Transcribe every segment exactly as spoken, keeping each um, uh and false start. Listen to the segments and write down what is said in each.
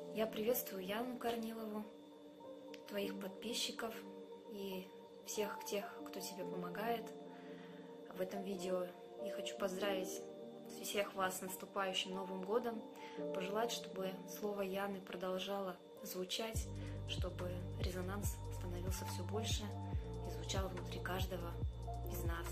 Я приветствую Яну Корнилову, твоих подписчиков и всех тех, кто тебе помогает в этом видео. И хочу поздравить всех вас с наступающим Новым годом, пожелать, чтобы слово Яны продолжало звучать, чтобы резонанс становился все больше и звучал внутри каждого из нас.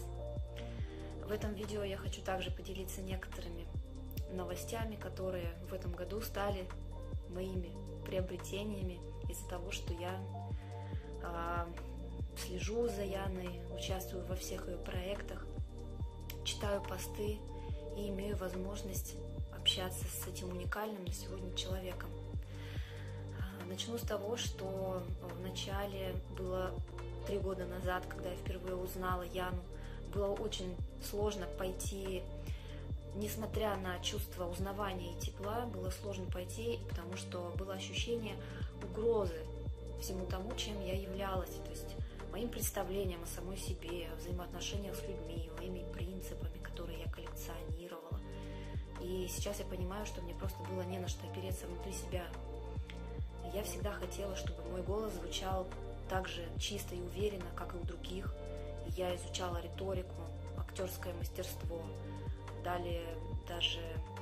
В этом видео я хочу также поделиться некоторыми новостями, которые в этом году стали моими приобретениями из-за того, что я э, слежу за Яной, участвую во всех ее проектах, читаю посты и имею возможность общаться с этим уникальным на сегодня человеком. Начну с того, что в начале, было три года назад, когда я впервые узнала Яну, было очень сложно пойти, несмотря на чувство узнавания и тепла, было сложно пойти, потому что было ощущение угрозы всему тому, чем я являлась, то есть моим представлением о самой себе, о взаимоотношениях с людьми, моими принципами, которые я коллекционировала. И сейчас я понимаю, что мне просто было не на что опереться внутри себя. Я всегда хотела, чтобы мой голос звучал так же чисто и уверенно, как и у других. Я изучала риторику, актерское мастерство, далее даже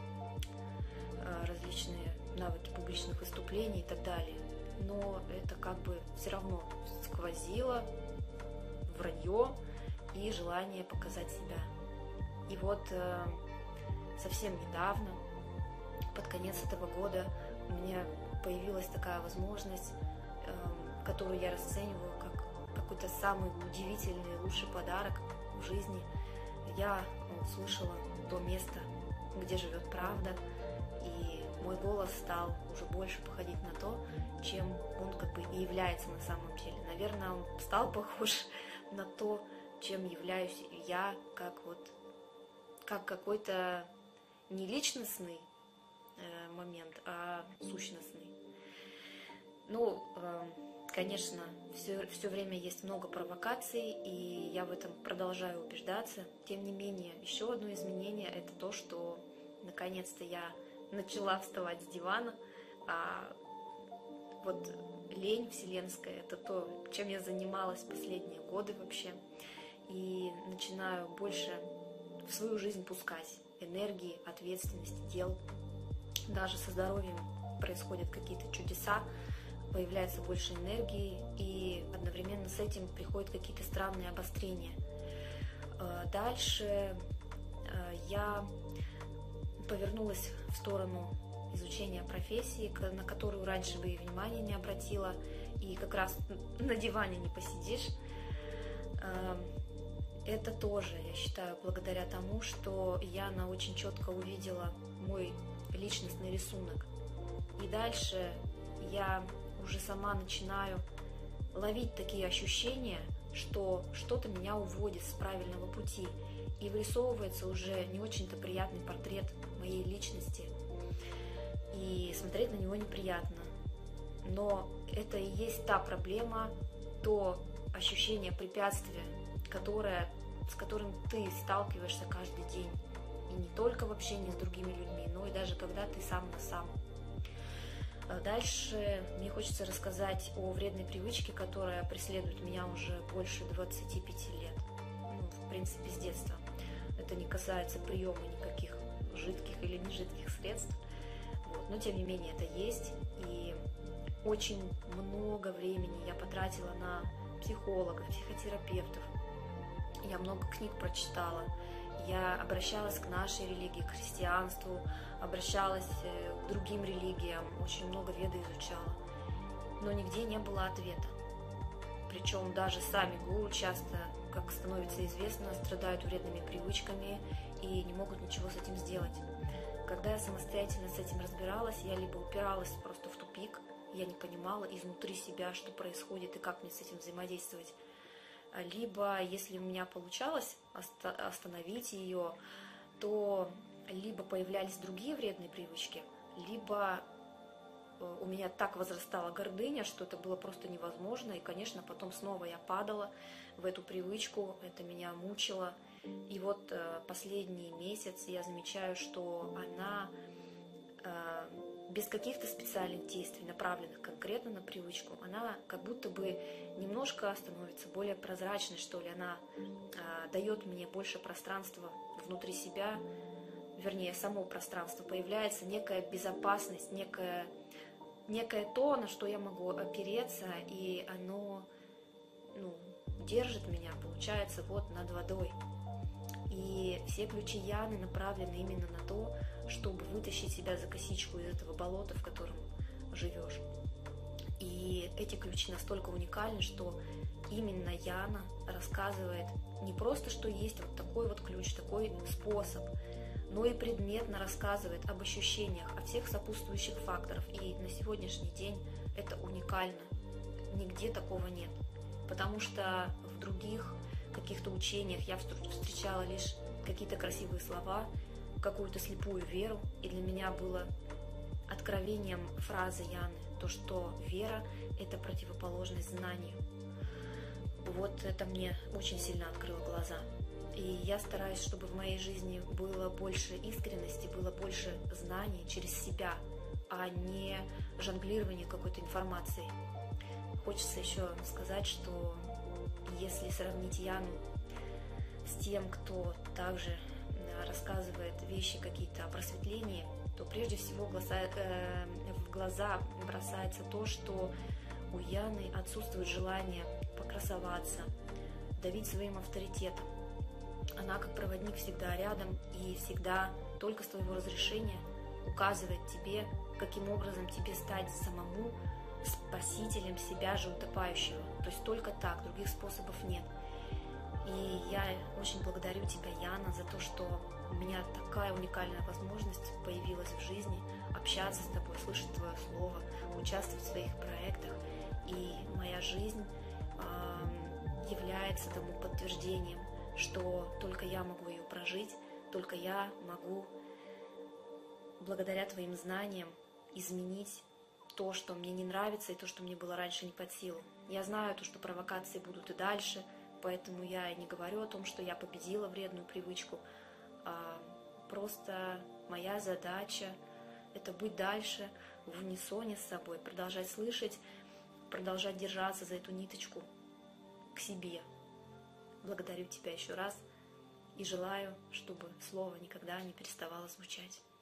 различные навыки публичных выступлений и так далее. Но это как бы все равно сквозило вранье и желание показать себя. И вот совсем недавно, под конец этого года, у меня появилась такая возможность, которую я расцениваю как какой-то самый удивительный, лучший подарок в жизни. Я услышала то место, где живет правда, и мой голос стал уже больше походить на то, чем он как бы и является на самом деле. Наверное, он стал похож на то, чем являюсь я, как вот как какой-то не личностный э, момент, а сущностный. Ну, э, конечно, все, все время есть много провокаций, и я в этом продолжаю убеждаться. Тем не менее, еще одно изменение – это то, что наконец-то я начала вставать с дивана. А вот лень вселенская – это то, чем я занималась последние годы вообще. И начинаю больше в свою жизнь пускать энергии, ответственности, дел. Даже со здоровьем происходят какие-то чудеса, появляется больше энергии, и одновременно с этим приходят какие-то странные обострения. Дальше я повернулась в сторону изучения профессии, на которую раньше бы и внимания не обратила, и как раз на диване не посидишь. Это тоже, я считаю, благодаря тому, что Яна очень четко увидела мой личностный рисунок. И дальше я уже сама начинаю ловить такие ощущения, что что-то меня уводит с правильного пути, и вырисовывается уже не очень-то приятный портрет моей личности, и смотреть на него неприятно. Но это и есть та проблема, то ощущение препятствия, которое, с которым ты сталкиваешься каждый день, и не только в общении с другими людьми, но и даже когда ты сам на сам. Дальше мне хочется рассказать о вредной привычке, которая преследует меня уже больше двадцати пяти лет. Ну, в принципе, с детства. Это не касается приема никаких жидких или нежидких средств. Вот. Но, тем не менее, это есть. И очень много времени я потратила на психологов, психотерапевтов. Я много книг прочитала. Я обращалась к нашей религии, к христианству, обращалась к другим религиям, очень много веды изучала, но нигде не было ответа. Причем даже сами гуру часто, как становится известно, страдают вредными привычками и не могут ничего с этим сделать. Когда я самостоятельно с этим разбиралась, я либо упиралась просто в тупик, я не понимала изнутри себя, что происходит и как мне с этим взаимодействовать. Либо, если у меня получалось остановить ее, то либо появлялись другие вредные привычки, либо у меня так возрастала гордыня, что это было просто невозможно. И, конечно, потом снова я падала в эту привычку, это меня мучило. И вот последний месяц я замечаю, что она без каких-то специальных действий, направленных конкретно на привычку, она как будто бы немножко становится более прозрачной, что ли, она а, дает мне больше пространства внутри себя, вернее, само пространство, появляется некая безопасность, некая, некое то, на что я могу опереться, и оно, ну, держит меня, получается, вот над водой. И все ключи Яны направлены именно на то, чтобы вытащить себя за косичку из этого болота, в котором живешь. И эти ключи настолько уникальны, что именно Яна рассказывает не просто, что есть вот такой вот ключ, такой способ, но и предметно рассказывает об ощущениях, о всех сопутствующих факторах. И на сегодняшний день это уникально. Нигде такого нет. Потому что в других каких-то учениях я встречала лишь какие-то красивые слова, какую-то слепую веру, и для меня было откровением фразы Яны, то, что вера – это противоположность знанию. Вот это мне очень сильно открыло глаза. И я стараюсь, чтобы в моей жизни было больше искренности, было больше знаний через себя, а не жонглирование какой-то информацией. Хочется еще сказать, что если сравнить Яну с тем, кто также рассказывает вещи какие-то о просветлении, то прежде всего в глаза, э, в глаза бросается то, что у Яны отсутствует желание покрасоваться, давить своим авторитетом. Она как проводник всегда рядом и всегда только с твоего разрешения указывает тебе, каким образом тебе стать самому спасителем себя же утопающего. То есть только так, других способов нет. И я очень благодарю тебя, Яна, за то, что у меня такая уникальная возможность появилась в жизни общаться с тобой, слышать твое слово, участвовать в своих проектах. И моя жизнь э, является тому подтверждением, что только я могу ее прожить, только я могу благодаря твоим знаниям изменить то, что мне не нравится, и то, что мне было раньше не под силу. Я знаю то, что провокации будут и дальше, поэтому я и не говорю о том, что я победила вредную привычку. А просто моя задача – это быть дальше в унисоне с собой, продолжать слышать, продолжать держаться за эту ниточку к себе. Благодарю тебя еще раз и желаю, чтобы слово никогда не переставало звучать.